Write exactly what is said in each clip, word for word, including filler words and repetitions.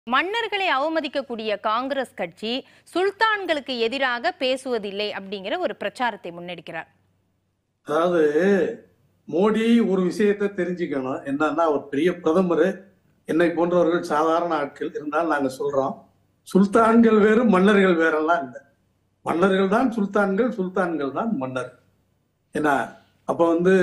மன்னர்களை அவமதிக்கக்கூடிய காங்கிரஸ் கட்சி சுல்தான்களுக்கு எதிராக பேசுவதில்லை அப்படிங்கிற ஒரு பிரச்சாரத்தை முன்னெடுக்கிறார். அதாவது மோடி ஒரு விஷயத்தை தெரிஞ்சுக்கணும். என்னன்னா, ஒரு பெரிய பிரதமர், என்னை போன்றவர்கள் சாதாரண ஆட்கள் இருந்தால் நாங்க சொல்றோம், சுல்தான்கள் வேறு மன்னர்கள் வேறெல்லாம் இல்லை. மன்னர்கள் தான் சுல்தான்கள், சுல்தான்கள் தான் மன்னர். ஏன்னா அப்ப வந்து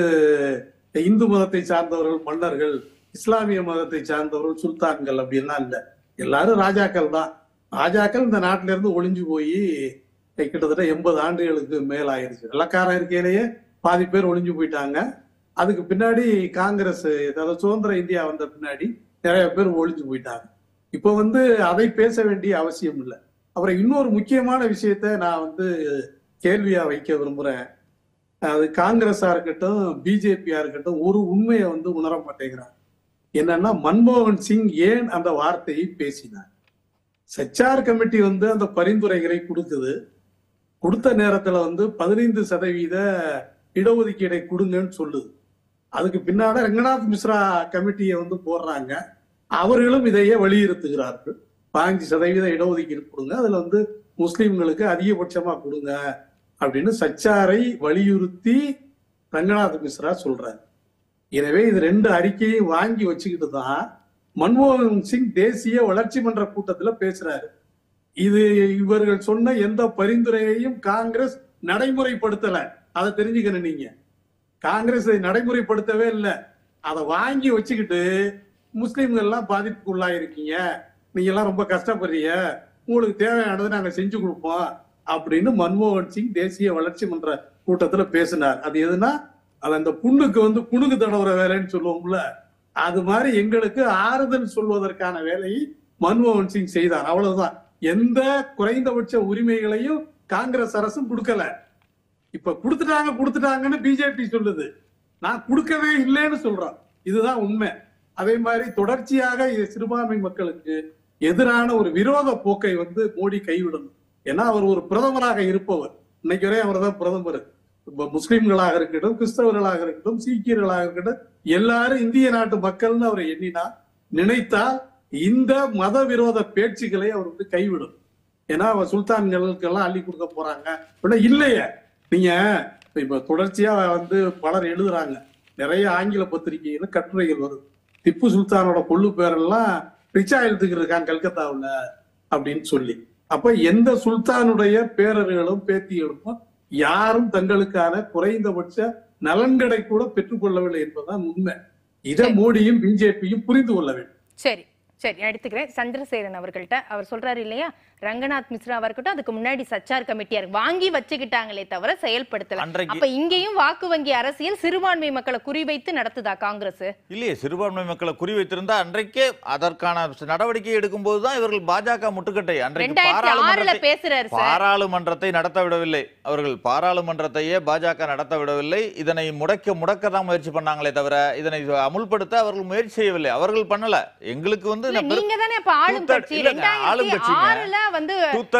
இந்து மதத்தை சார்ந்தவர்கள் மன்னர்கள், இஸ்லாமிய மதத்தை சார்ந்தவர்கள் சுல்தான்கள் அப்படின்லாம் இல்லை. எல்லாரும் ராஜாக்கள் தான். ராஜாக்கள் இந்த நாட்டில இருந்து ஒளிஞ்சு போய் கிட்டத்தட்ட எண்பது ஆண்டுகளுக்கு மேல் ஆயிடுச்சு. வெள்ளக்காரன் இருக்கையிலேயே பாதி பேர் ஒளிஞ்சு போயிட்டாங்க. அதுக்கு பின்னாடி காங்கிரஸ், அதாவது சுதந்திர இந்தியா வந்த பின்னாடி நிறைய பேர் ஒளிஞ்சு போயிட்டாங்க. இப்போ வந்து அதை பேச வேண்டிய அவசியம் இல்லை. அப்புறம் இன்னொரு முக்கியமான விஷயத்த நான் வந்து கேள்வியா வைக்க விரும்புறேன். அது காங்கிரஸா இருக்கட்டும், பிஜேபியா இருக்கட்டும், ஒரு உண்மையை வந்து உணர மாட்டேங்கிறாங்க. என்னன்னா, மன்மோகன் சிங் ஏன் அந்த வார்த்தையை பேசினார்? சச்சார் கமிட்டி வந்து அந்த பரிந்துரைகளை கொடுக்குது. கொடுத்த நேரத்துல வந்து பதினைந்து சதவீத இடஒதுக்கீடை கொடுங்கன்னு சொல்லுது. அதுக்கு பின்னாட ரங்கநாத் மிஸ்ரா கமிட்டியை வந்து போடுறாங்க. அவர்களும் இதையே வலியுறுத்துகிறார்கள். பதினஞ்சு சதவீத இடஒதுக்கீடு கொடுங்க, அதுல வந்து முஸ்லிம்களுக்கு அதிகபட்சமா கொடுங்க அப்படின்னு சச்சாரை வலியுறுத்தி ரங்கநாத் மிஸ்ரா சொல்றாரு. எனவே இது ரெண்டு அறிக்கையை வாங்கி வச்சுக்கிட்டு தான் மன்மோகன் சிங் தேசிய வளர்ச்சி மன்ற கூட்டத்துல பேசுறாரு. இது இவர்கள் சொன்ன எந்த பரிந்துரையையும் காங்கிரஸ் நடைமுறைப்படுத்தல. அதை தெரிஞ்சுக்கணும் நீங்க. காங்கிரஸ் நடைமுறைப்படுத்தவே இல்லை. அதை வாங்கி வச்சுக்கிட்டு முஸ்லிம்கள் எல்லாம் பாதிப்புக்குள்ளா இருக்கீங்க, நீங்க எல்லாம் ரொம்ப கஷ்டப்படுறீங்க, உங்களுக்கு தேவையானதை நாங்க செஞ்சு கொடுப்போம் அப்படின்னு மன்மோகன் சிங் தேசிய வளர்ச்சி மன்ற கூட்டத்துல பேசினார். அது எதுனா, அது அந்த புண்ணுக்கு வந்து புணுகு தடவுற வேலைன்னு சொல்லுவோம்ல, அது மாதிரி எங்களுக்கு ஆறுதல் சொல்வதற்கான வேலையை மன்மோகன் சிங் செய்தார். அவ்வளவுதான். எந்த குறைந்தபட்ச உரிமைகளையும் காங்கிரஸ் அரசும் கொடுக்கல. இப்ப கொடுத்துட்டாங்க கொடுத்துட்டாங்கன்னு பிஜேபி சொல்லுது. நான் கொடுக்கவே இல்லைன்னு சொல்றேன். இதுதான் உண்மை. அதே மாதிரி தொடர்ச்சியாக சிறுபான்மை மக்களுக்கு எதிரான ஒரு விரோத போக்கை வந்து மோடி கைவிடணும். ஏன்னா அவர் ஒரு பிரதமராக இருப்பவர். இன்னைக்கு வரை அவர் தான் பிரதமர். முஸ்லிம்களாக இருக்கட்டும், கிறிஸ்தவர்களாக இருக்கட்டும், சீக்கியர்களாக இருக்கட்டும், எல்லாரும் இந்திய நாட்டு மக்கள்னு அவர் எண்ணினா நினைத்தால் இந்த மத விரோத பேச்சுக்களை அவர் வந்து கைவிடும். ஏன்னா அவர் சுல்தான்களுக்கெல்லாம் அள்ளி கொடுக்க போறாங்க இல்லையே. நீங்க இப்ப தொடர்ச்சியா வந்து பலர் எழுதுறாங்க, நிறைய ஆங்கில பத்திரிகையில கட்டுரைகள் வருது. திப்பு சுல்தானோட கொள்ளு பேரெல்லாம் ரிச்சா எழுத்துக்கிட்டு இருக்காங்க கல்கத்தாவில் அப்படின்னு சொல்லி. அப்ப எந்த சுல்தானுடைய பேரர்களும் பேத்திகளும் யாரும் தங்களுக்கான குறைந்தபட்ச நலன்களை கூட பெற்றுக்கொள்ளவில்லை என்பதுதான் உண்மை. இதை மோடியும் பிஜேபியும் புரிந்து கொள்ள வேண்டும். சரி சரி எடுத்துக்கிறேன். சந்திரசேகரன் அவர்கள்ட்ட அவர் சொல்றாரு இல்லையா, ரங்கநாத் மிஸ்ரா இருக்கட்டும், அதுக்கு முன்னாடி சச்சார் கமிட்டியார் வாங்கி வச்சுக்கிட்டாங்களே தவிர செயல்படுத்தல. அப்ப இங்கேயும் வாக்கு வங்கி அரசியல் சிறுபான்மை மக்களை குறிவைத்து நடத்துதா காங்கிரஸ்? இல்லையே, சிறுபான்மை மக்களை குறிவைத்திருந்தா அன்றைக்கே அதற்கான நடவடிக்கை எடுக்கும் போதுதான் இவர்கள் பாஜக முட்டுக்கட்டை அன்றைக்கு பாராளுமன்றத்தை நடத்த விடவில்லை. அவர்கள் பாராளுமன்றத்தையே பாஜக நடத்த விடவில்லை. இதனை முடக்க முடக்க தான் முயற்சி பண்ணாங்களே தவிர இதனை அமுல்படுத்த அவர்கள் முயற்சி செய்யவில்லை. அவர்கள் பண்ணல. எங்களுக்கு வந்து நீங்க தானே அப்ப ஆளும் கட்சி. ஆளும் கட்சி வந்து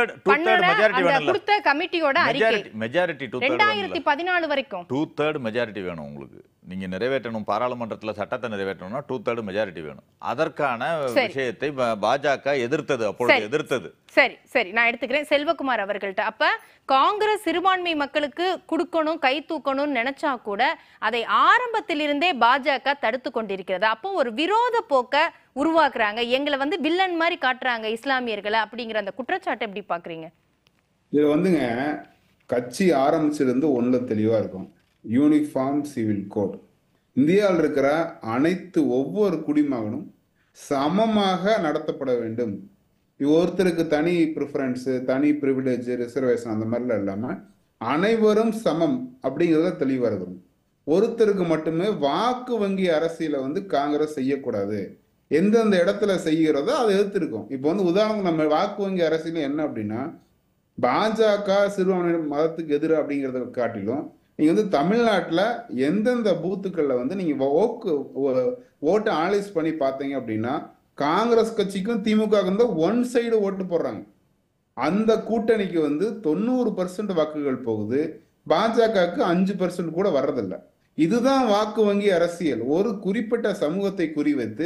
கொடுத்த கமிட்டியோட அறிக்கை மெஜாரிட்டி இரண்டாயிரத்து பதினாலு வரைக்கும் டூ தேர்ட் மெஜாரிட்டி வேணும். உங்களுக்கு நீங்க நிறைவேற்றணும், பாராளுமன்றத்தில் சட்டத்தை நிறைவேற்றணும்னா டூ தேர்ட் மெஜாரிட்டி வேணும். அதற்கான விஷயத்தை பாஜக எதிர்த்தது, அப்பொழுது எதிர்த்தது. சரி சரி நான் எடுத்துக்கிறேன். செல்வகுமார் அவர்கள்ட்ட, அப்ப காங்கிரஸ் சிறுபான்மை மக்களுக்கு கொடுக்கணும், கை தூக்கணும்னு நினைச்சா கூட அதை ஆரம்பத்திலிருந்தே பாஜக தடுத்து கொண்டிருக்கிறது. அப்போ ஒரு விரோத போக்க உருவாக்குறாங்க, எங்களை வந்து வில்லன் மாதிரி காட்டுறாங்க இஸ்லாமியர்களை அப்படிங்கிற அந்த குற்றச்சாட்டை எப்படி பாக்குறீங்க? இது வந்துங்க, கட்சி ஆரம்பிச்சிருந்து ஒண்ணுல தெளிவா இருக்கும், யூனிஃபார்ம் சிவில் கோட். இந்தியாவில் இருக்கிற அனைத்து ஒவ்வொரு குடிமகனும் சமமாக நடத்தப்பட வேண்டும். ஒருத்தருக்கு தனி ப்ரிஃபரன்ஸ், தனி ப்ரிவிலேஜ், ரிசர்வேஷன் அந்த மாதிரிலாம் இல்லாம அனைவரும் சமம் அப்படிங்கிறத தெளிவா இருக்கணும். ஒருத்தருக்கு மட்டுமே வாக்கு வங்கி அரசியலை வந்து காங்கிரஸ் செய்யக்கூடாது. எந்தெந்த இடத்துல செய்கிறதோ அதை எதிர்த்திருக்கும். இப்போ வந்து உதாரணம், நம்ம வாக்கு வங்கி அரசியல் என்ன அப்படின்னா, பாஜக சிறுபான்மை மதத்துக்கு எதிராக அப்படிங்கிறத காட்டிலும் நீங்க வந்து தமிழ்நாட்டில் எந்தெந்த பூத்துக்கள்ல வந்து நீங்க ஓக்கு ஓட்டு அனலைஸ் பண்ணி பார்த்தீங்க அப்படின்னா, காங்கிரஸ் கட்சிக்கும் திமுக ஒன் சைடு ஓட்டு போடுறாங்க. அந்த கூட்டணிக்கு வந்து தொண்ணூறு பர்சன்ட் வாக்குகள் போகுது, பாஜகவுக்கு அஞ்சு பர்சன்ட் கூட வர்றதில்லை. இதுதான் வாக்கு வங்கி அரசியல். ஒரு குறிப்பிட்ட சமூகத்தை குறிவைத்து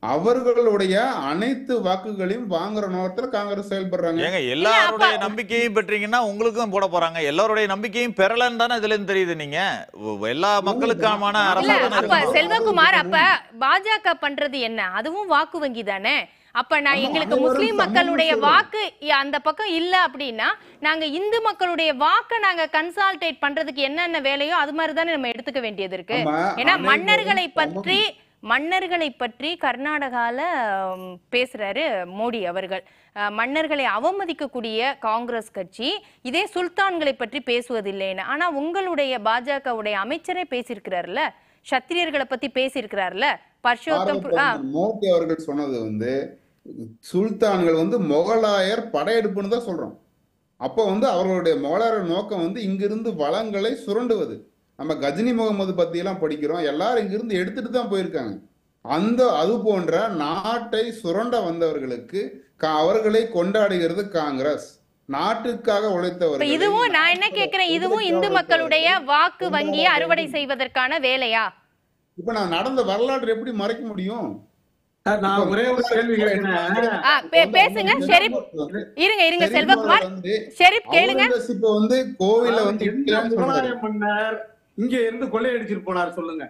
அவர்களுடைய அனைத்து வாக்குகளையும் வாங்குற நோக்கத்துல காங்கிரஸ் செயல்படுறாங்க. ஏங்க எல்லாருடைய நம்பிக்கையும் பெற்றீங்கன்னா உங்களுக்கும் போட போறாங்க. எல்லாருடைய நம்பிக்கையும் பெறலன்னு தானே இதுல இருந்து தெரியுது. நீங்க எல்லா மக்களுக்கான அப்ப செல்வகுமார், அப்ப பாஜக பண்றது என்ன? அதுவும் வாக்கு வங்கி தானே. அப்ப நான் எங்களுக்கு முஸ்லிம் மக்களுடைய வாக்கு அந்த பக்கம் இல்ல அப்படின்னா நாங்க இந்து மக்களுடைய வாக்கை நாங்க கன்சால்டேட் பண்றதுக்கு என்னென்ன வேலையோ அது மாதிரி தானே நம்ம எடுத்துக்க வேண்டியது இருக்கு. ஏன்னா மன்னர்களை பற்றி மன்னர்களை பற்றி கர்நாடகால பேசுறாரு மோடி அவர்கள். மன்னர்களை அவமதிக்கக்கூடிய காங்கிரஸ் கட்சி இதே சுல்தான்களை பற்றி பேசுவதில்லைன்னு. ஆனா உங்களுடைய பாஜகவுடைய அமைச்சரே பேசியிருக்கிறாருல, சத்திரியர்களை பத்தி பேசியிருக்கிறாருல. பர்ஷோத்தம் மோடி அவர்கள் சொன்னது வந்து சுல்தான்கள் வந்து முகலாயர் படையெடுப்புன்னு தான் சொல்றோம். அப்போ வந்து அவர்களுடைய முகலாயர் நோக்கம் வந்து இங்கிருந்து வளங்களை சுரண்டுவது. நம்ம கஜினி முகமது பத்தி எல்லாம் படிக்கிறோம். எல்லாரும் இங்கிருந்து எடுத்துட்டு தான் போயிருக்காங்க. அந்த அது போன்ற நாட்டை சுரண்ட வந்தவர்களுக்கு அவர்களை கொண்டாடுகிறது காங்கிரஸ். நாட்டுக்காக உழைத்தவர்கள். இதுவும் நான் என்ன கேட்கிறேன், இதுவும் இந்து மக்களுடைய வாக்கு வங்கியை அறுவடை செய்வதற்கான வேலையா? இப்ப நான் நடந்த வரலாற்று எப்படி மறைக்க முடியும்? நான் ஒரே ஒரு கேள்வி கேட்கிறேன். பேசுங்க ஷெரீப். இருங்க இருங்க செல்வகுமார், ஷெரீப் கேளுங்க. இப்ப வந்து கோவில வந்து முகலாய மன்னர் இங்க இருந்து கொள்ளையடிச்சிட்டு போனார் சொல்லுங்க.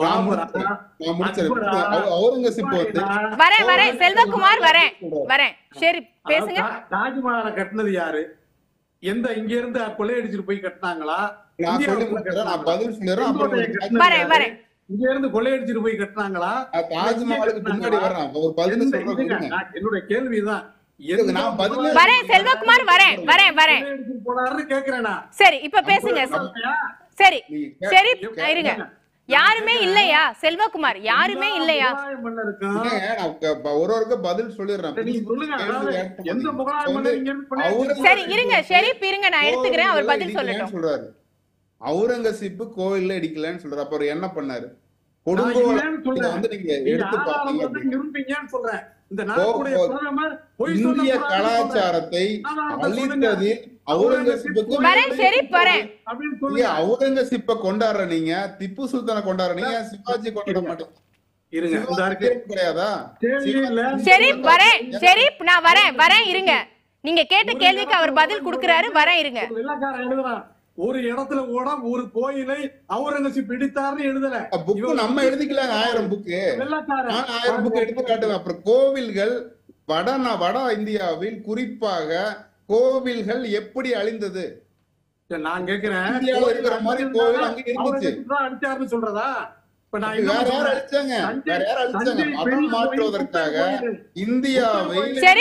அவுரங்கசீப் வந்து வரேன் வரேன் செல்வகுமார் வரேன் வரேன் ஷெரீப் பேசுங்க. தாஜ்மஹாலை கட்டினது யாரு? எந்த இங்க இருந்து கொள்ளையடிச்சிட்டு போய் கட்டினாங்களா? நான் சொல்லி கொடுக்கிறேன், நான் பதில் சொல்றேன். வரேன் வரேன் இங்க இருந்து கொள்ளையடிச்சிட்டு போய் கட்டினாங்களா? தாஜ்மஹாலுக்கு பின்னாடி வர்றேன். ஒரு பதில் சொல்றேன். என்னுடைய கேள்விதான். வரேன் செல்வகுமார் வரேன் வரேன் வரேன் போனாருன்னு கேக்குறேன். சரி இப்ப பேசுங்க. சரி சரி இருங்க. யாருமே இல்லையா செல்வகுமார்? யாருமே இல்லையா? ஒருவருக்கு பதில் சொல்லிடுறேன். சரி இருங்க ஷெரீப் இருங்க, நான் எடுத்துக்கிறேன். அவர் பதில் சொல்லட்டும். சொல்றாரு அவுரங்கசீப் கோவில்ல இடிக்கலன்னு சொல்றாரு. அப்புறம் என்ன பண்ணாரு? கொடுங்கோல வந்து நீங்க எடுத்து பாத்தீங்கன்னு சொல்றேன். இந்திய கலாச்சாரத்தை அழித்ததில் அவுரங்கசீப்புக்கு அவுரங்கசீப்பை கொண்டாடுற நீங்க, திப்பு சுல்தானை கொண்டாடுற நீங்க, சிவாஜி கொண்டாட மாட்டேங்க கிடையாதா? ஷெரீப் வரேன், ஷெரீப் நான் வரேன் வரேன் இருங்க. நீங்க கேட்ட கேள்விக்கு அவர் பதில் கொடுக்கிறாரு. வரேன் இருங்க. ஒரு இடத்துல கூட ஒரு கோயிலை அவுரங்கசீப் பிடித்தார்னு எழுதல. புக்கு நம்ம எழுதிக்கலாங்க. ஆயிரம் புக்கு நான் ஆயிரம் புக்கு எடுத்து காட்டுவேன். அப்புறம் கோவில்கள் வட வட இந்தியாவில் குறிப்பாக கோவில்கள் எப்படி அழிந்தது நான் கேக்குறேன். இந்தியாவில் இருக்கிற மாதிரி கோவில் அங்க இருந்துச்சு. அடிச்சாருன்னு சொல்றதா? வேற யார் அழிச்சாங்க? வேற யார் அழிச்சாங்க? மதம் மாற்றுவதற்காக இந்தியாவை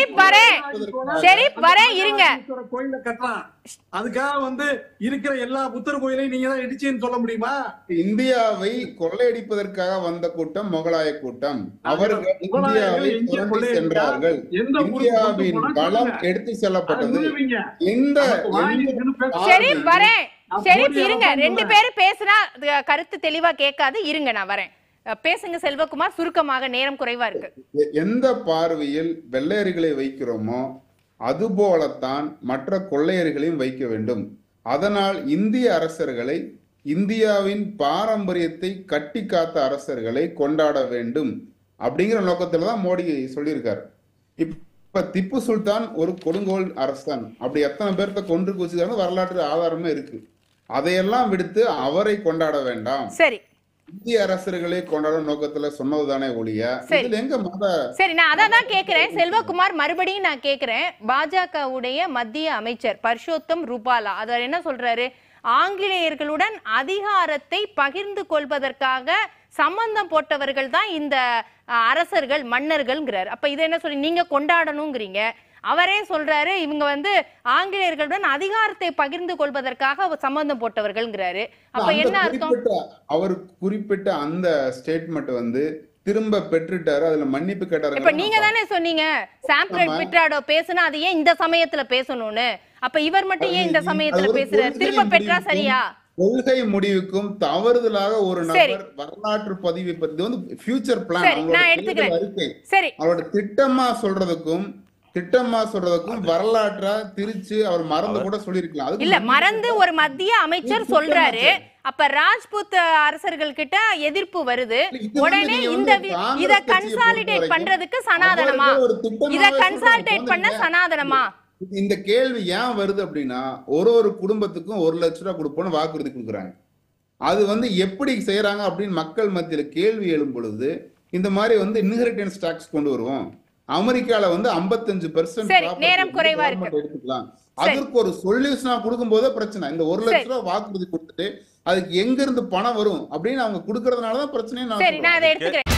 இருங்க. கோயில கட்டலாம், அதுக்காக வந்து இருக்கிற எல்லா புத்தர் கோயிலையும் நீங்க தான் இடிச்சேன்னு சொல்ல முடியுமா? இந்தியாவை கொள்ளையடிப்பதற்காக வந்த கூட்டம் முகலாய கூட்டம். அவர்கள் இந்தியாவை புரட்டி சென்றார்கள். இந்தியாவின் பலம் எடுத்து செல்லப்பட்டது. எந்த ஷெரீப் வரேன் ஷெரீப் இருங்க. ரெண்டு பேரும் பேசினா கருத்து தெளிவா கேட்காது. இருங்க நான் வரேன். பேசுங்க செல்வகுமார், சுருக்கமாக, நேரம் குறைவா இருக்கு. எந்த பார்வையில் வெள்ளையர்களை வைக்கிறோமோ அதுபோலத்தான் மற்ற கொள்ளையர்களையும் வைக்க வேண்டும். அதனால் இந்திய அரசர்களை, இந்தியாவின் பாரம்பரியத்தை கட்டி காத்த அரசர்களை கொண்டாட வேண்டும் அப்படிங்கிற நோக்கத்துலதான் மோடி சொல்லியிருக்காரு. இப்ப திப்பு சுல்தான் ஒரு கொடுங்கோல் அரசன், அப்படி எத்தனை பேர்த்த கொன்று குவிச்சதான வரலாற்று ஆதாரமே இருக்கு. அதையெல்லாம் விடுத்து அவரை கொண்டாட வேண்டாம், சரி இந்திய அரசர்களை கொண்டாட நோக்கத்துல சொன்னதுதானே ஒழிய இதுல எங்க மத. சரி நான் அதான் கேக்குறேன் செல்வகுமார், மறுபடியும் நான் கேக்குறேன். பாஜகவுடைய மத்திய அமைச்சர் பர்ஷோத்தம் ரூபாலா அவர் என்ன சொல்றாரு? ஆங்கிலேயர்களுடன் அதிகாரத்தை பகிர்ந்து கொள்வதற்காக சம்பந்தம் போட்டவர்கள் தான் இந்த அரசர்கள், மன்னர்கள்ங்கிறார். அப்ப இதை என்ன சொல்லி நீங்க கொண்டாடணுங்கிறீங்க? அவரே சொல்றாரு இவங்க வந்து ஆங்கிலேயர்களுடன் அதிகாரத்தை பகிர்ந்து கொள்வதற்காக சம்பந்தம் போட்டவர்கள்ங்கிறாரு. அப்ப என்ன அர்த்தம்? அவர் குறிப்பிட்ட அந்த ஸ்டேட்மெண்ட் வந்து திரும்ப பெற்றுட்டாரு, அதுல மன்னிப்பு கேட்டாரு. இப்ப நீங்க தானே சொன்னீங்க சாம்பிரட் பிட்ராடோ பேசுனா அது ஏன் இந்த சமயத்துல பேசணும்னு. அப்ப இவர் மட்டும் ஏன் இந்த சமயத்துல பேசுறாரு? திரும்ப பெற்றா சரியா? கொள்கை முடிவுக்கும் தவறுதலாக ஒரு நபர் வரலாற்று பதிவு வந்து ஃபியூச்சர் பிளான், நான் எடுத்துக்கிறேன். சரி அவரோட திட்டமா சொல்றதுக்கும் திட்டமா சொல்றதுக்கும் வரலாற்றா திரிச்சு அவர் மறந்து கூட சொல்லிருக்கலாம். அதுக்கு இல்ல மறந்து ஒரு மத்திய அமைச்சர் சொல்றாரு. அப்ப ராஜ்புத் அரசர்கள் கிட்ட எதிர்ப்பு வருது. உடனே இந்த இத கன்சாலிடேட் பண்றதுக்கு சனாதனமா, இத கன்சாலிடேட் பண்ண சனாதனமா? இந்த கேள்வி ஏன் வருது அப்படின்னா, ஒரு ஒரு குடும்பத்துக்கும் ஒரு லட்சம் ரூபாய் கொடுப்போம்னு வாக்குறுதி கொடுக்குறாங்க. அது வந்து எப்படி செய்யறாங்க அப்படின்னு மக்கள் மத்தியில கேள்வி எழும் பொழுது இந்த மாதிரி வந்து இன்ஹெரிட்டன்ஸ் டாக்ஸ் கொண்டு வருவோம், அமெரிக்கால வந்து ஐம்பத்தஞ்சு பெர்சென்ட் நேரம் குறைவா இருக்கு எடுத்துக்கலாம், அதற்கு ஒரு சொல்யூஷனா கொடுக்கும் போதே பிரச்சனை. இந்த ஒரு லட்சம் ரூபாய் வாக்குறுதி கொடுத்துட்டு அதுக்கு எங்க இருந்து பணம் வரும் அப்படின்னு அவங்க கொடுக்கறதுனாலதான் பிரச்சனையே. நான்